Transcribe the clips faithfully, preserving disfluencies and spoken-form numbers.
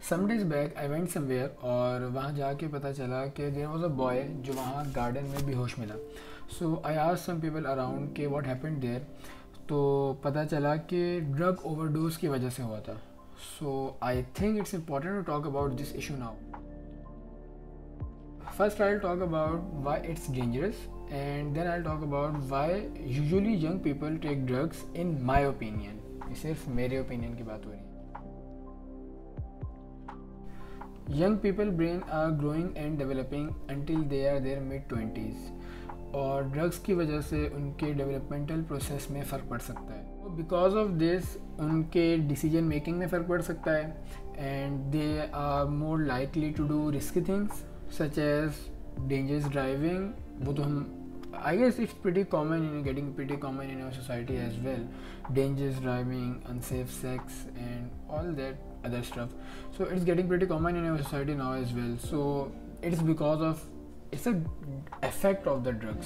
Some days back I went somewhere और वहाँ जाके पता चला कि देयर वाज अ बॉय जो वहाँ गार्डन में बेहोश मिला. So I asked some people around के व्हाट हैपेंड देयर. तो पता चला कि ड्रग ओवरडोज की वजह से हुआ था. So I think it's important to talk about this issue now. First I'll talk about why it's dangerous, and then I'll talk about why usually young people take drugs in my opinion. ये सिर्फ मेरे opinion की बात हो रही है. Young people brain are growing and developing until they are their mid twenties, और drugs की वजह से उनके डेवलपमेंटल प्रोसेस में फ़र्क पड़ सकता है. बिकॉज ऑफ दिस उनके डिसीजन मेकिंग में फ़र्क पड़ सकता है, and they are more likely to do risky things such as dangerous driving. वो तो हम I guess it's pretty common in getting pretty common in our society as well. Dangerous driving, unsafe sex, and all that other stuff. So it's getting pretty common in our society now as well. So it's because of it's a effect of the drugs.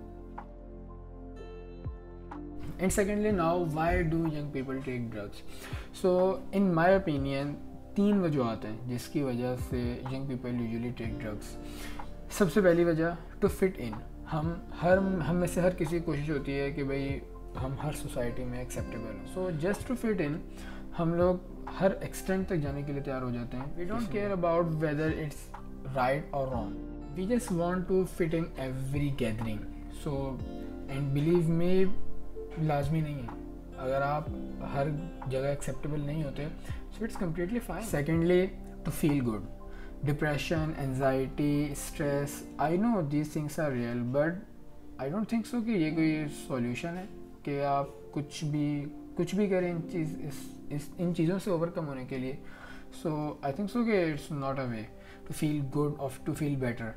And secondly, now why do young people take drugs? So in my opinion, तीन वजूहत हैं जिसकी वजह से young people usually take drugs. सबसे पहली वजह to fit in. हम हर हम में से हर किसी की कोशिश होती है कि भाई हम हर सोसाइटी में एक्सेप्टेबल हो. So just to fit in हम लोग हर एक्सटेंट तक जाने के लिए तैयार हो जाते हैं. We don't care about whether it's right और wrong. We just want to fit in every gathering. So and believe me, लाजमी नहीं है. अगर आप हर जगह एक्सेप्टेबल नहीं होते, so it's completely fine. Secondly, to feel good. Depression, anxiety, stress, I know these things are real, but I don't think so कि ये कोई solution है कि आप कुछ भी कुछ भी करें इन चीज़ इस इस इन चीज़ों से ओवरकम होने के लिए. So I think so कि it's not a way to feel good or to feel better.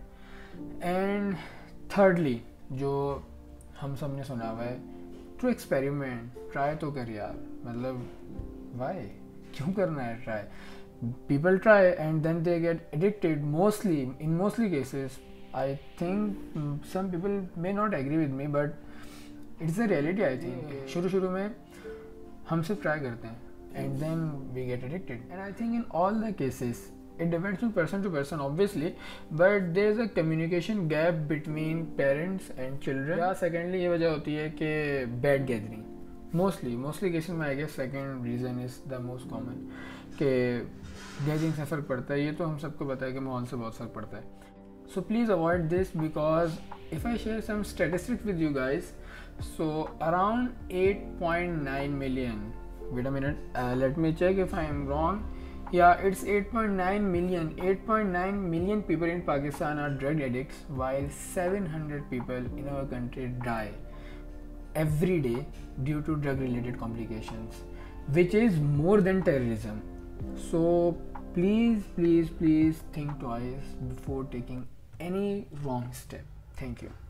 And thirdly, जो हम सब ने सुना हुआ है, to experiment, try तो कर यार. मतलब why? क्यों करना है try? People try and then they get addicted. Mostly in mostly cases I think some people may not agree with me, but it's a reality. I think शुरू शुरू में हम सिर्फ ट्राई करते हैं and then we get addicted. And I think in all the cases it depends from person to person obviously, but there is a communication gap between parents and children. या secondly ये वजह होती है कि bad gathering. Mostly mostly cases में I guess second reason is the most common कि gathering से फ़र्क पड़ता है. ये तो हम सबको पता है कि माहौल से बहुत फ़र्क पड़ता है. So please avoid this because if I share some statistics with you guys, so around eight point nine million, wait a minute, let me check if I am wrong. Yeah, it's eight point nine million. eight point nine million people in Pakistan are drug addicts, while seven hundred people in our country die every day due to drug related complications, which is more than terrorism. So please please please think twice before taking any wrong step. Thank you.